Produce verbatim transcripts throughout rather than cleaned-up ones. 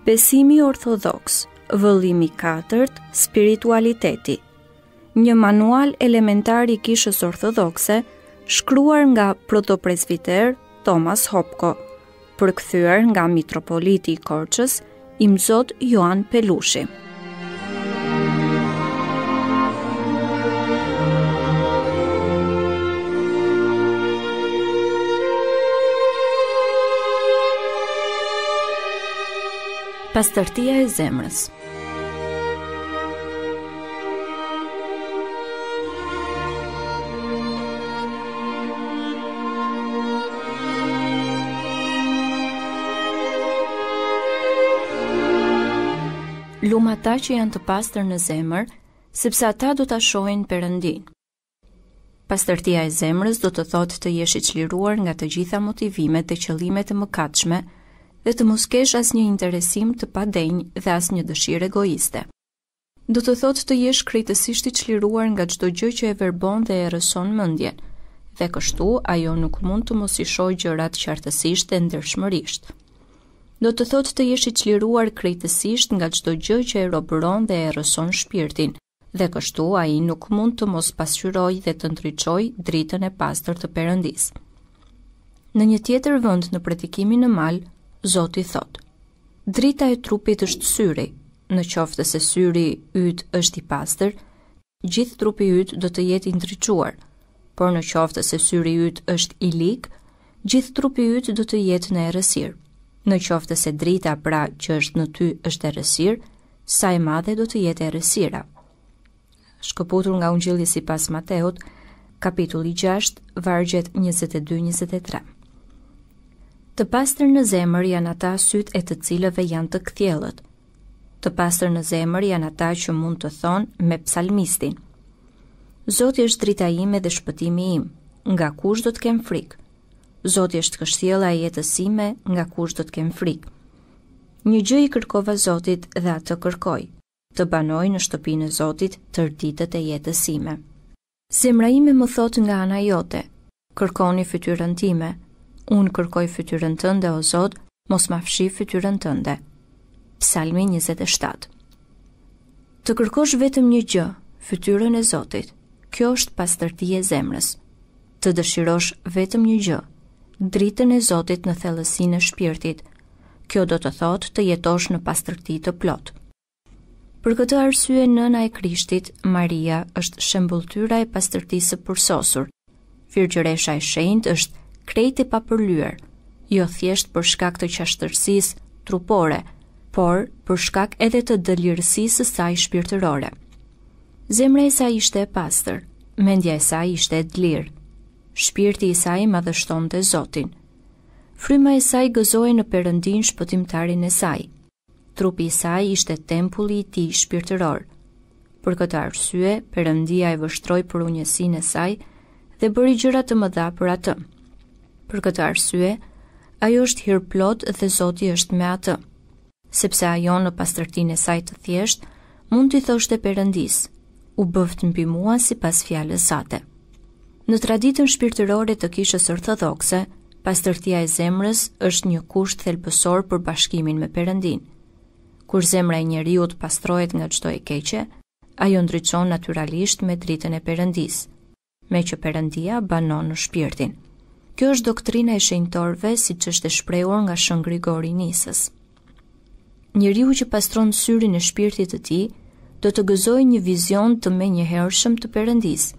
Besimi orthodoks, vëllimi i katërt, spiritualiteti. Një manual elementar i kishës orthodokse, shkruar nga protopresbiter Thomas Hopko, përkthyer nga mitropoliti i Korçës, Imzot Joan Pelushi. Pastërtia e zemrës. Lum ata që janë të pastër në zemër, sepse ata do ta shohin Perëndin. Pastërtia e zemrës do të thotë të jesh i çliruar nga të gjitha motivimet dhe qëllimet e mëkatshme dhe të mos kesh asnjë interesim të padenjë dhe asnjë dëshirë egoiste. Do të thotë të jesh krejtësisht i çliruar nga çdo gjë që e verbon dhe e rrëson mendjen, dhe kështu ajo nuk mund të mos i shohë gjërat qartësisht dhe ndershmërisht. Do të thotë të jesh i çliruar krejtësisht nga çdo gjë që e robëron dhe e rrëson shpirtin, dhe kështu ai nuk mund të mos pasqyrojë dhe të ndriçojë dritën e pastër të Perëndisë. Në një tjetër vend në predikimin në mal, Zoti thot: drita e trupit është syri, në qoftë se syri yt është i pastër, gjithë trupi yt do të jetë i ndriçuar, por në qoftë se syri yt është i lig, gjithë trupi yt do të jetë në errësirë. Në qoftë se drita pra që është në ty është errësirë, sa e madhe do të jetë errësira. Shkëputur nga Ungjilli sipas Mateut, kapitulli gjashtë, vargjet njëzet e dy njëzet e tre. Të pastër në zemër janë ata sytë e të cilëve janë të kthjellët. Të pastër në zemër janë ata që mund të thonë me psalmistin: Zoti është drita ime dhe shpëtimi im, nga kush do të kem frikë? Zoti është kështjella e jetës ime, nga kush do të kem frikë? Një gjë i kërkova Zotit dhe atë kërkoj, të banoj në shtëpinë e Zotit tërë ditët e jetës ime. Zemra ime më thot nga ana jote: kërkoni fytyrën time. Unë kërkoj fytyrën tënde, o Zot, mos ma fshi fytyrën tënde. Psalmi njëzet e shtatë. Të kërkosh vetëm një gjë, fytyrën e Zotit. Kjo është pastërtia e zemrës. Të dëshirosh vetëm një gjë, dritën e Zotit në thellësinë e shpirtit. Kjo do të thotë të jetosh në pastërti të plot. Për këtë arsye nëna e Krishtit, Maria, është shembulltyra e pastërtisë së përsosur. Virgjëresha e shenjtë është krejt e papërlyer, jo thjesht për shkak të qashtërsisë trupore, por për shkak edhe të dëlirësisë së saj shpirtërore. Zemra e saj ishte e pastër, mendja e saj ishte e lirë. Shpirti i saj madhështonte Zotin. Fryma e saj gëzoi në Perëndin shpëtimtarin e saj. Trupi i saj ishte tempulli i tij shpirtëror. Për këtë arsye, Perëndia e vështroi për unjësinë e saj dhe bëri gjëra të mëdha për atë. Për këtë arsye, ajo është hir plot dhe Zoti është me atë. Sepse ajo në pastërtinë e saj të thjesht mund t'i thoshte Perëndis: u bëft mbi mua sipas fjalës sate. Në traditën shpirtërore të kishës ortodokse, pastërtia e zemrës është një kusht thelbësor për bashkimin me Perëndin. Kur zemra e njeriut pastrohet nga çdo e keqe, ajo ndriçon natyralisht me dritën e Perëndis, me që Perëndia banon në shpirtin. Kjo është doktrina e shenjtorëve, siç është e shprehur nga Shën Grigori Nisës. Njeriu që pastron syrin e shpirtit të tij, do të gëzojë një vizion të menjëhershëm të Perëndisë.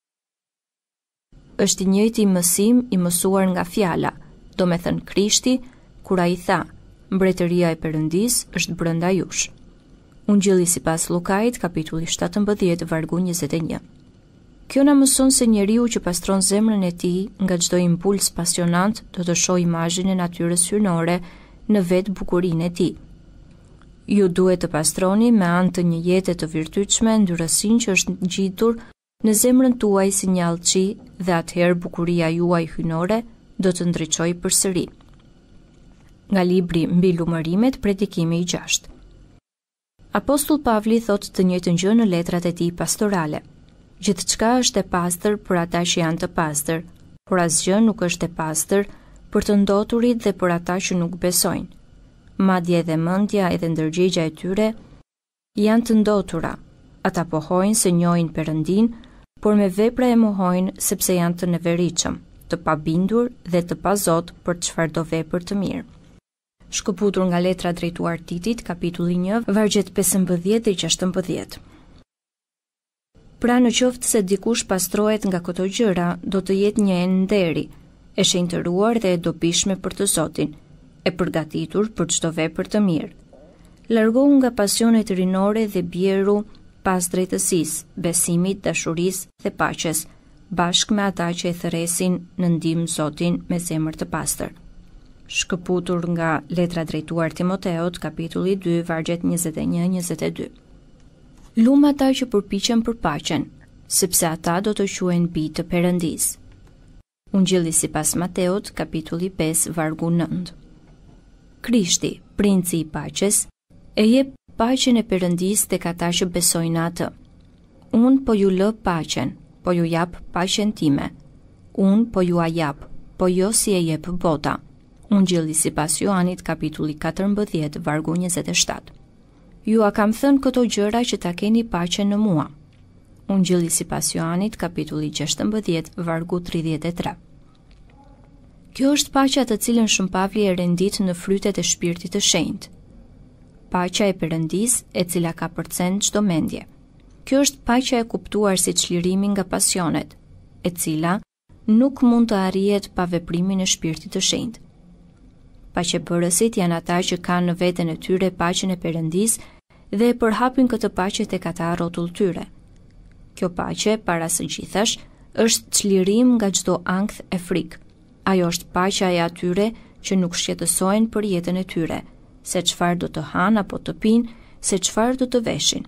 Është i njëjti mësim i mësuar nga fjala, do me thënë Krishti, kur ai tha: mbretëria e Perëndisë është brenda jush. Ungjilli sipas Lukait, kapitulli shtatëmbëdhjetë, vargu njëzet e një. Kjo na mëson se njeriu që pastron zemrën e tij nga çdo impuls pasionant do të shohë imazhin e natyrës hyjnore në vetë bukurinë e tij. Ju duhet të pastroni me anë të një jete të virtytshme ndyrësinë që është ngjitur në zemrën tuaj si një allçi, dhe atëherë bukuria juaj hyjnore do të ndriçojë përsëri. Nga libri Mbi lumërimet, predikimi i gjashtë. Apostull Pavli thotë të njëjtën gjë në letrat e tij pastorale. Gjithçka është e pastër për ata që janë të pastër, por asgjë nuk është e pastër për të ndoturit dhe për ata që nuk besojnë. madje edhe mendja edhe ndërgjegja e tyre janë të ndotura. Ata pohojnë se njohin Perëndin, por me vepra e mohojnë sepse janë të neveritshëm, të pabindur dhe të pazot për çfarëdo vepër të mirë. Shkëputur nga letra drejtuar Titit, kapitulli një, vargjet pesëmbëdhjetë dhe gjashtëmbëdhjetë. Pra në qoftë se dikush pastrohet nga këto gjëra, do të jetë një enë nderi, e shenjtëruar dhe e dobishme për të Zotin, e përgatitur për çdo vepër të mirë. Largohu nga pasionet rinore dhe bjeru pas drejtësisë, besimit, dashurisë dhe paqes, bashkë me ata që e thërresin në ndihmë Zotin me zemër të pastër. Shkëputur nga letra drejtuar Timoteut, kapitulli dy, vargjet njëzet e një njëzet e dy. Lumë ata që përpiqen për paqen, sepse ata do të quhen bijtë të Perëndisë. Ungjilli sipas Mateut, kapitulli pesë, vargu nëntë. Krishti, princi i paqes, e jep paqen e Perëndisë tek ata që besojnë atë. Unë po ju lë paqen, po ju jap paqen time. Unë po ju a jap, po jo si e jep bota. Ungjilli sipas Joanit, kapitulli katërmbëdhjetë, vargu njëzet e shtatë. Ju a kam thënë këto gjëra që ta keni paqen në mua. Ungjilli sipas Joanit, kapitulli gjashtëmbëdhjetë, vargu tridhjetë e tre. Kjo është paqja të cilën Shën Pavli e rendit në frytet e shpirtit të shenjtë. Paqja e Perëndisë, e cila ka përcen çdo mendje. Kjo është paqja e kuptuar si çlirimi nga pasionet, e cila nuk mund të arrihet pa veprimin e shpirtit të shenjtë. Paqebërësit janë ata që kanë në veten e tyre paqen e Perëndisë dhe e përhapin këtë paqe tek ata rrotull tyre. Kjo paqe, para së gjithash, është çlirim nga çdo ankth e frikë. Ajo është paqja e atyre që nuk shqetësohen për jetën e tyre, se çfarë do të hanë apo të pinë, se çfarë do të veshin.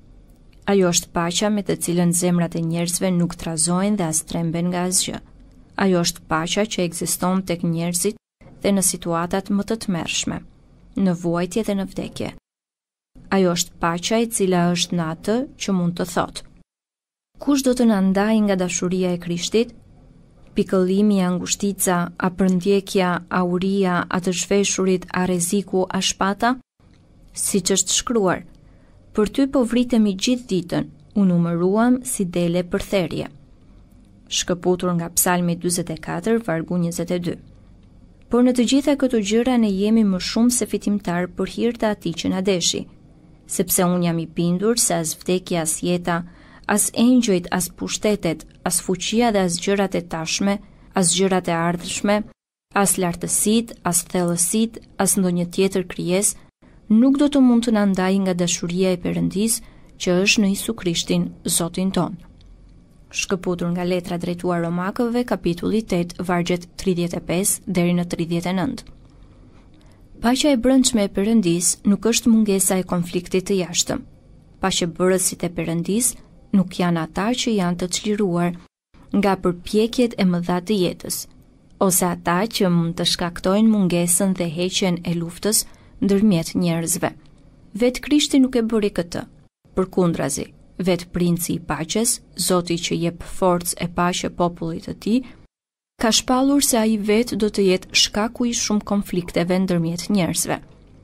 Ajo është paqja me të cilën zemrat e njerëzve nuk trazohen dhe as tremben nga asgjë. Ajo është paqja që ekziston tek njerëzit dhe në situatat më të tmerrshme, në vuajtje dhe në vdekje. Ajo është paqja e cila është në atë që mund të thotë: kush do të na ndajë nga dashuria e Krishtit? Pikëllimi, a ngushtica, a përndjekja, a uria, a të zhveshurit, a rreziku, a shpata? Siç është shkruar: për ty po vritemi gjithë ditën, u numëruam si dele për therje. Shkëputur nga Psalmi dyzet e katër, vargu njëzet e dy. Por në të gjitha këto gjëra ne jemi më shumë se fitimtar për hir të atij që na deshi, sepse unë jam i bindur se as vdekja, as jeta, as engjëjt, as pushtetet, as fuqia dhe as gjërat e tashme, as gjërat e ardhshme, as lartësitë, as thellësitë, as ndonjë tjetër krijesë nuk do të mund të na ndajë nga dashuria e Perëndisë që është në Isu Krishtin, Zotin ton. Shkëputur nga letra drejtuar Romakëve, kapitulli tetë, vargjet tridhjetë e pesë deri në tridhjetë e nëntë. Paqja e brendshme e Perëndisë nuk është mungesa e konfliktit të jashtëm. Paqebërësit e Perëndisë nuk janë ata që janë të çliruar nga përpjekjet e mëdha të jetës, ose ata që mund të shkaktojnë mungesën dhe heqjen e luftës ndërmjet njerëzve. Vetë Krishti nuk e bëri këtë. Përkundrazi, vetë princi i paqes, Zoti që jep forcë e paqe popullit të tij, ka shpallur se ai vetë do të jetë shkaku i shumë konflikteve ndërmjet njerëzve.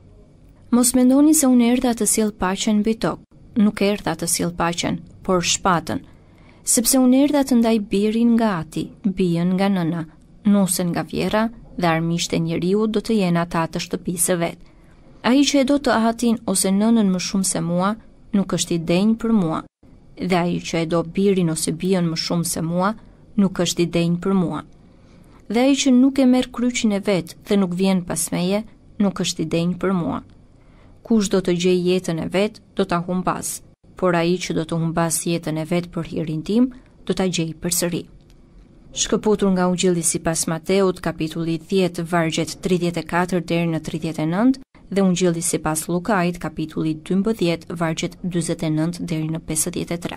Mos mendoni se unë erdha të sjell paqen mbi tokë. Nuk erdha të sjell paqen, por shpatën, sepse unë erdha të ndaj birin nga ati, bijën nga nëna, nusën nga vjera dhe armiqtë e njeriu do të jenë ata të shtëpisë vet. Ai që e do të atin ose nënën më shumë se mua, nuk është i denjë për mua, dhe ai që e do birin ose bijën më shumë se mua, nuk është i denjë për mua. Dhe ai që nuk e merr kryqin e vet dhe nuk vjen pas meje, nuk është i denjë për mua. Kush do të gjej jetën e vet, do ta humbas, por ai që do të humbas jetën e vet për hirin tim, do ta gjej përsëri. Shkëputur nga Ungjilli sipas Mateut, kapitulli dhjetë, vargjet tridhjetë e katër deri në tridhjetë e nëntë, dhe Ungjilli sipas Lukait, kapitulli dymbëdhjetë, vargjet dyzet e nëntë deri në pesëdhjetë e tre.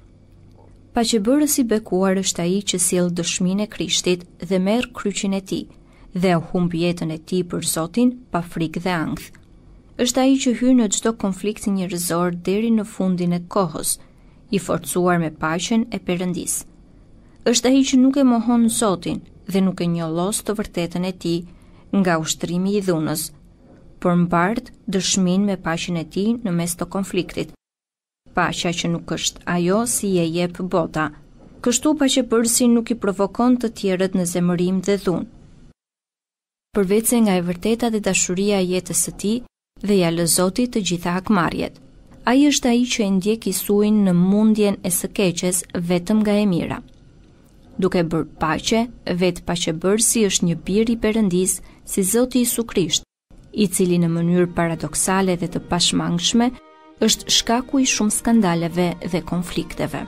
Paqebërësi bekuar është ai që sjell dëshminë e Krishtit dhe merr kryqin e tij, dhe humb jetën e tij për Zotin pa frikë dhe ankth. Është ai që hyn në çdo konflikt njerëzor deri në fundin e kohës, i forcuar me paqen e Perëndisë. Është ai që nuk e mohon Zotin dhe nuk e njollos të vërtetën e tij nga ushtrimi i dhunës, por mbart dëshmin me paqen e tij në mes të konfliktit. Paqja që nuk është ajo si e jep bota. Kështu paqepërësi nuk i provokon të tjerët në zemërim dhe dhunë. Përveç se nga e vërteta dhe dashuria e jetës së tij dhe ja lë Zoti të gjitha hakmarrjet. Ai është ai që e ndjek Isuin në mundjen e së keqes vetëm nga e mira. Duke bërë paqe, vetë paqebërësi është një bir i Perëndis si Zoti Isu Krisht, i cili në mënyrë paradoksale dhe të pashmangshme është shkaku i shumë skandaleve dhe konflikteve.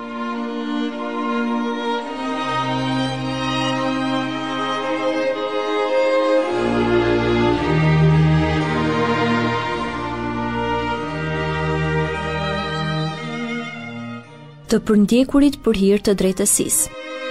Të përndjekurit për hir të drejtësisë.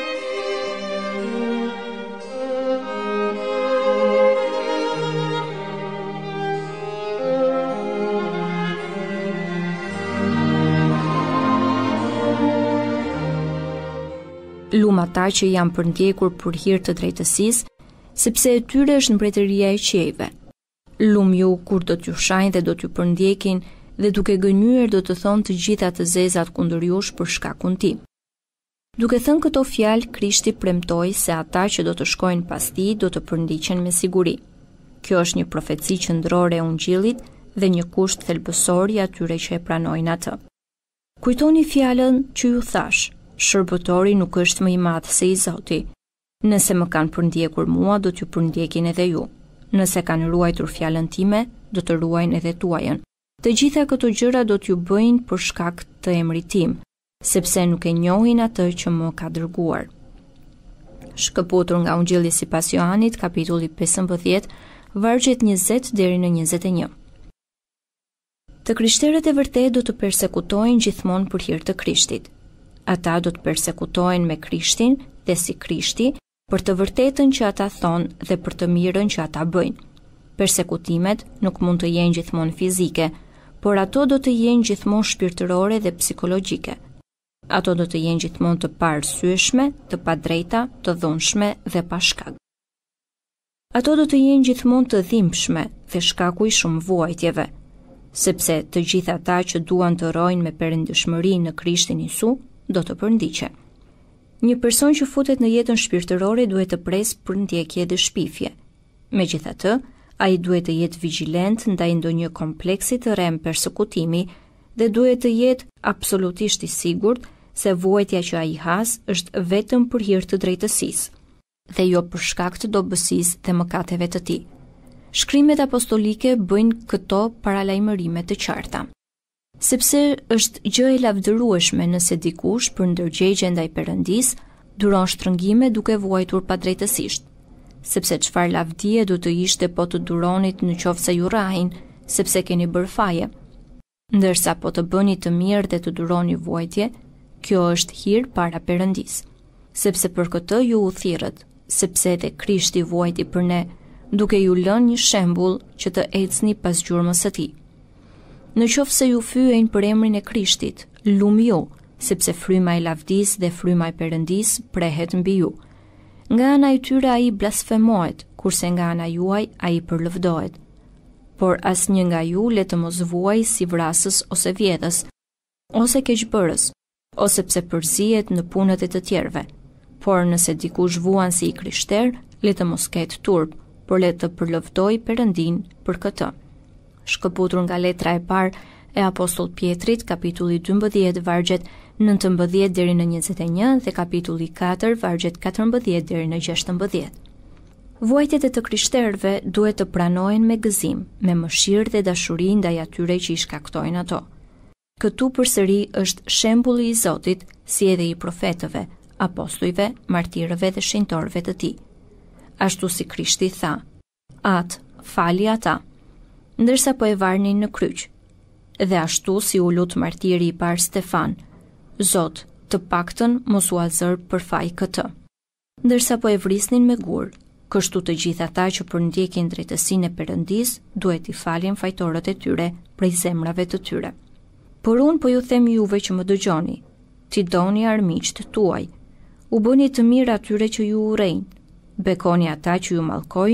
Lum ata që janë përndjekur për hir të drejtësisë, sepse e tyre është mbretëria e qiejve. Lum ju kur do t'ju shajnë dhe do t'ju përndjekin, dhe duke gënyer do të thonë të gjitha të zezat kundër jush për shkakun tim. Duke thënë këto fjalë, Krishti premtoi se ata që do të shkojnë pas tij do të përndiqen me siguri. Kjo është një profeci qendrore e Ungjillit dhe një kusht thelbësor i atyre që e pranojnë atë. Kujtoni fjalën që ju thash, shërbëtori nuk është më i madh se i Zoti. Nëse më kanë përndjekur mua, do t'ju përndjekin edhe ju. Nëse kanë ruajtur fjalën time, do të ruajnë edhe tuajën. Të gjitha këto gjëra do t'ju bëjnë për shkak të emrit tim, sepse nuk e njohin atë që më ka dërguar. Shkëputur nga Ungjilli sipas Johanit, kapitulli pesëmbëdhjetë, vargjet njëzet deri në njëzet e një. Të krishterët e vërtet do të persekutojnë gjithmonë për hir të Krishtit. Ata do të persekutojnë me Krishtin dhe si Krishti për të vërtetën që ata thonë dhe për të mirën që ata bëjnë. Persekutimet nuk mund të jenë gjithmonë fizike, por ato do të jenë gjithmonë shpirtërore dhe psikologjike. Ato do të jenë gjithmonë të paarsyeshme, të padrejta, të dhunshme dhe pa shkak. Ato do të jenë gjithmonë të dhimbshme dhe shkaku i shumë vuajtjeve, sepse të gjithë ata që duan të rojnë me perëndishmëri në Krishtin Isu do të përndiqe. Një person që futet në jetën shpirtërore duhet të presë përndjekje dhe shpifje. Megjithatë, ai duhet të jetë vigjilent ndaj ndonjë kompleksi të rrem persekutimi dhe duhet të jetë absolutisht i sigurt se vuajtja që ai has është vetëm për hir të drejtësisë dhe jo për shkak të dobësisë dhe mëkateve të tij. Shkrimet apostolike bëjnë këto paralajmërime të qarta. Sepse është gjë e lavdërueshme nëse dikush për ndërgjegje ndaj Perëndisë duron shtrëngime duke vuajtur padrejtësisht. Sepse çfarë lavdie do të ishte po të duronit në qoftë se ju rrahin, sepse keni bërë faje. Ndërsa po të bëni të mirë dhe të duroni vuajtje, kjo është hir para Perëndisë. Sepse për këtë ju u thirrët, sepse edhe Krishti vuajti për ne, duke ju lënë një shembull që të ecni pas gjurmës së tij. Në qoftë se ju fyejnë për emrin e Krishtit, lum ju, sepse fryma e lavdisë dhe fryma e Perëndisë prehet mbi ju. Nga ana e tyre ai blasfemohet, kurse nga ana juaj ai përlëvdohet. Por asnjë nga ju le të mos vuaj si vrasës ose vjedhës, ose keqbërës, ose pse përzihet në punët e të tjerëve. Por nëse dikush vuan si i krishter, le të mos ketë turp, por le të përlëvdoj Perëndin për këtë. Shkëputur nga letra e parë e apostoll Pjetrit, kapitulli dymbëdhjetë, vargjet nëntëmbëdhjetë deri në njëzet e një dhe kapitulli katër, vargjet katërmbëdhjetë deri në gjashtëmbëdhjetë. Vuajtjet e të krishterëve duhet të pranohen me gëzim, me mëshirë dhe dashuri ndaj atyre që i shkaktojnë ato. Këtu përsëri është shembulli i Zotit, si edhe i profetëve, apostujve, martirëve dhe shenjtorëve të tij. Ashtu si Krishti tha: "At, fali ata", ndërsa po e varnin në kryq. Dhe ashtu si u lut martiri i parë Stefan: "Zot, të paktën mos u azër për faj këtë", ndërsa po e vrisnin me gur. Kështu të gjithë ata që përndjekin drejtësinë e Perëndisë duhet i falin fajtorët e tyre prej zemrave të tyre. Por unë po ju them juve që më dëgjoni, ti doni armiqtë tuaj, u bëni të mirë atyre që ju urrejnë, bekoni ata që ju mallkojnë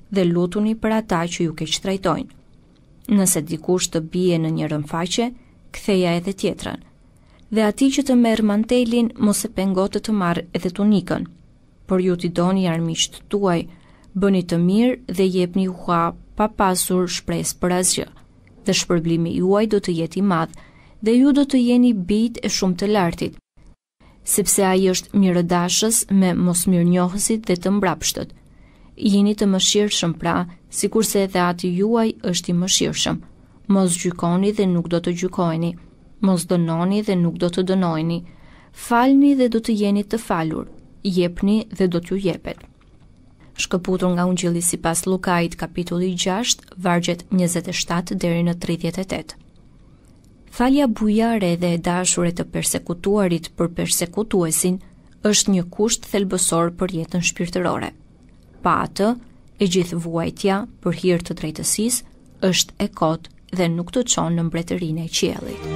dhe lutuni për ata që ju keq trajtojnë. Nëse dikush të bie në një rënfaqe, ktheja edhe tjetrën. Dhe atij që të merr mantelin, mos e pengo të të marrë edhe tunikën. Por ju t'i doni armiqt tuaj, bëni të mirë dhe jepni ua pa pasur shpresë për asgjë. Dhe shpërblimi juaj do të jetë i madh, dhe ju do të jeni bijtë e shumë të lartit, sepse ai është mirëdashës me mosmirënjohësit dhe të mbrapshtët. Jeni të mëshirshëm pra, sikurse edhe ati juaj është i mëshirshëm. Mos gjykoni dhe nuk do të gjykoheni. Mos dënoni dhe nuk do të dënojeni. Falni dhe do të jeni të falur. Jepni dhe do t'ju jepet. Shkëputur nga Ungjilli sipas Lukait, kapitulli gjashtë, vargjet njëzet e shtatë deri në tridhjetë e tetë. Falja bujare dhe e dashur e të persekutuarit për persekutuesin është një kusht thelbësor për jetën shpirtërore. Pa atë, e gjithë vuajtja për hir të drejtësisë është e kotë dhe nuk të çon në mbretërinë e qiellit.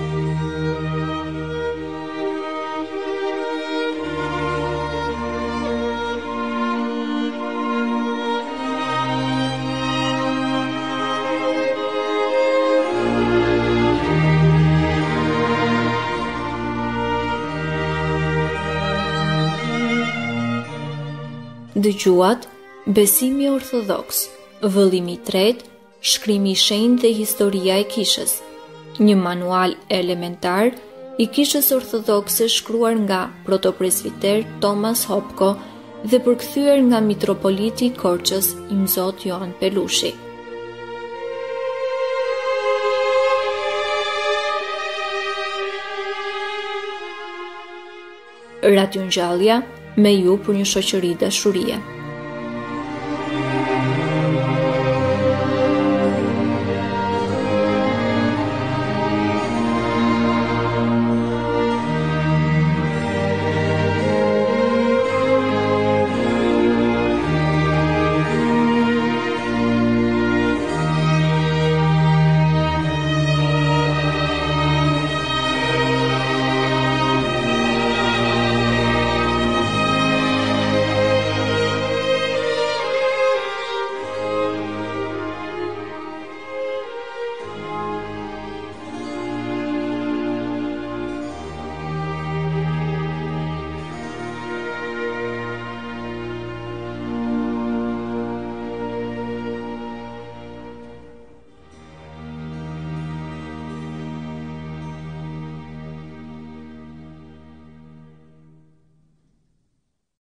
Dëgjuat Besimi orthodoks, vëllimi i tretë, shkrimi i shenjtë dhe historia e kishës. Një manual elementar i kishës orthodokse shkruar nga protopresbiter Thomas Hopko dhe përkthyer nga mitropoliti i Korçës i Mzot Joan Pelushi. Radio Ngjallja, me ju për një shoqëri dashurie.